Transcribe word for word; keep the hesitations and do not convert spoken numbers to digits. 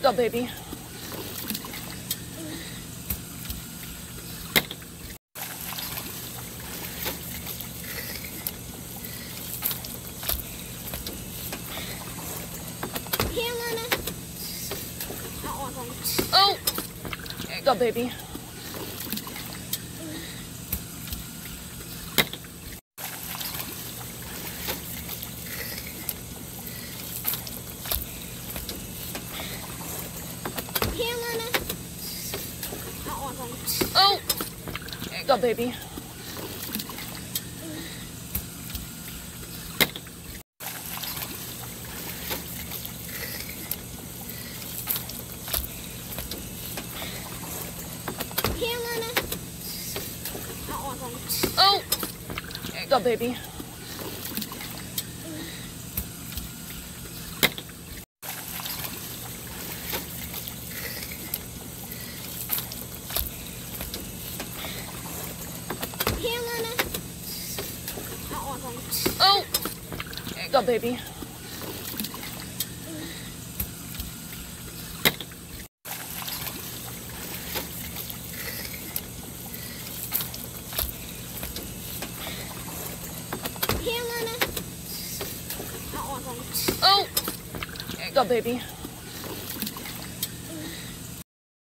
Go, baby. Here, Luna. Oh! Go, baby. Here, Luna. Oh! Go, baby. Here, Luna. Oh! Go, baby. Here, Luna. Oh! Go, baby. Here, Luna. Oh! Go, baby.